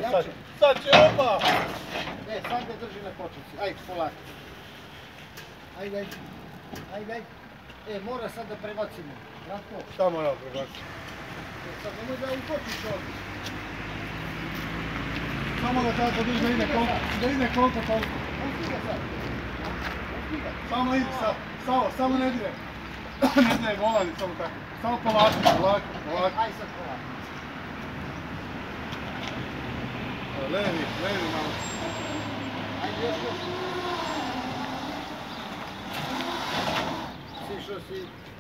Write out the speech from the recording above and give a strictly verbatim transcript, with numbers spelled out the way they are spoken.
sad, sad će, opa! E, sad me drži na početci, ajde, polako. Ajde, ajde, ajde, ajde. E, mora sad da prebacimo, Ratko. Šta moramo prebaciti? E, sad nemoj da ukočiš ovdje. Samo da tako drži da ide koliko, da ide koliko toliko. Pusti ga sad. Pusti ga. Samo idi sad, samo, samo ne dire. Ne dire volan, samo tako. Samo polako, polako, polako. Ajde sad polako. Levi, levi malo. Ajde, još još. Sišao si.